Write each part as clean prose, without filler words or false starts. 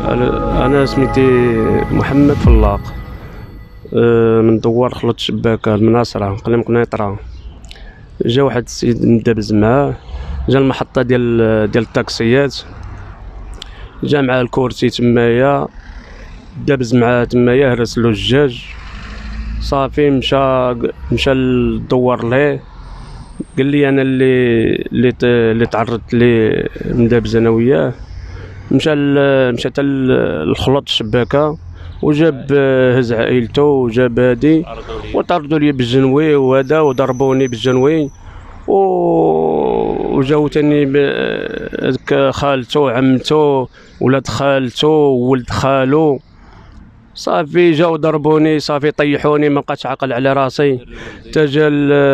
انا سميتي محمد فلاق، من دوار خلط شباكه المناصره قلم قنيطره. جا واحد السيد ندابز معاه، جا المحطه ديال الطاكسيات، جا مع الكورسي تمايا، دابز معاه تمايا، هرسلو الجاج صافي. مشى للدوار ليه، قال لي انا اللي تعرضت ليه ندابز انا وياه. مشى حتى لخلط الشباكه وجاب هز عائلته وجاب هادي وطردوا لي بالجنوي وهذا وضربوني بالجنوي وجاو تاني هذاك خالته عمته ولاد خالته وولد خالو صافي. جاو ضربوني صافي، طيحوني، ما بقاش عاقل على راسي. تا جا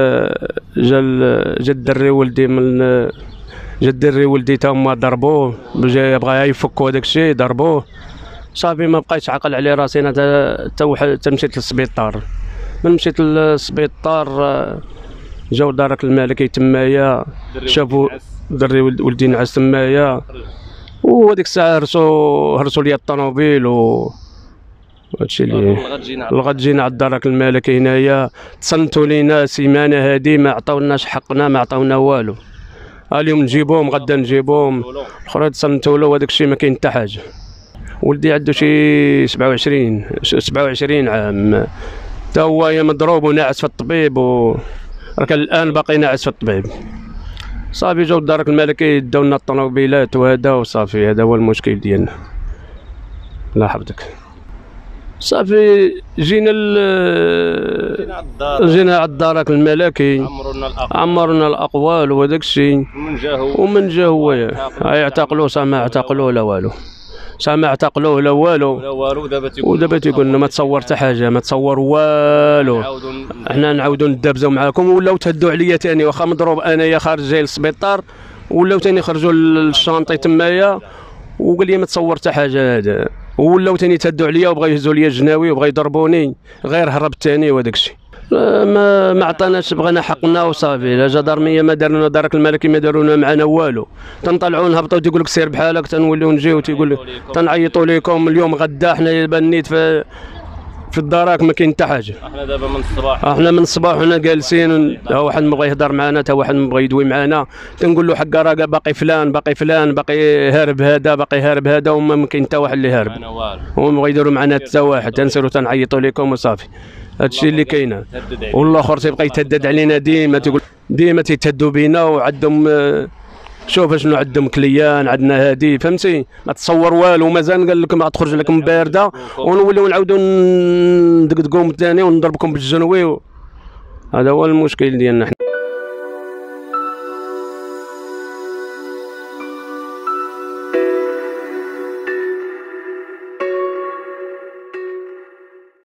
الدري ولدي جا الدري ولدي تا هما ضربوه، بغا يفكوا هذاك الشيء ضربوه صافي. ما بقيتش عاقل على راسي انا. تا مشيت للسبيطار. من مشيت للسبيطار جاو دارك الملكي تمايا، شافوا دري ولدي نعس تمايا، وهذيك الساعه هرسوا لي الطوموبيل هادشي اللي لغا جينا على الدرك الملكي هنايا. تصنتوا لينا سيمانه هادي، ما عطاوناش حقنا، ما عطاونا والو. اليوم نجيبوهم غدا نجيبوهم، الاخرى تصنتوا له وهذاك الشيء ما كاين حتى حاجه. ولدي عنده شي 27 عام، تا هو مضروب وناعس في الطبيب، راك الان باقي ناعس في الطبيب صافي. جاو الدرك الملكي داو لنا الطوموبيلات وهذا وصافي. هذا هو المشكل ديالنا. الله يحفظك. صافي جينا على الدرك الملكي، عمرنا الاقوال وهذاك الشيء، ومن جا هو يعتقلوا. ما اعتقلوه لا والو، ما اعتقلوه لا والو. ودابا تيقول لنا ما تصور حتى حاجه، ما تصور والو. احنا نعاودوا ندابزوا معاكم، ولاو تهدوا عليا ثاني، واخا مضروب انايا خارج جاي للسبيطار، ولاو ثاني خرجوا للشانطي تمايا وقال لي ما تصور حتى حاجه هذا. ولاو ثاني تهدوا عليا وبغاو يهزوا لي الجناوي وبغاو يضربوني، غير هرب ثاني وهذاك الشيء. ما عطاناش، بغينا حقنا وصافي. لا جدارميه ما دارنا، دارك الملكي ما دارونا معنا والو. تنطلعوا نهبطوا تيقول لك سير بحالك، تنوليو نجيو تيقول لك تنعيطوا لكم اليوم غدا. حنا بنيت في الدراك ما كاين حتى حاجه. احنا دابا من الصباح حنا جالسين، ها واحد ما بغى يهضر معنا، تا واحد ما بغى يدوي معنا. تنقول له حق راه باقي فلان، باقي هارب هذا، باقي هارب هذا، وما كاين حتى واحد اللي هارب. هما ما بغى يديروا معنا حتى واحد. تنسيروا تنعيطوا لكم وصافي. هادشي اللي كاينه. والاخر تيبقى يتهدد علينا ديما، تيقول ديما تيتهدوا بينا وعندهم شوف شنو عندهم كليان، عندنا هادي، فهمتي؟ ما تصور والو. مازال قال لكم تخرج لكم بارده ونوليو نعاودوا ندقدقوهم ثاني ونضربكم بالجنوي. هذا هو المشكل ديالنا.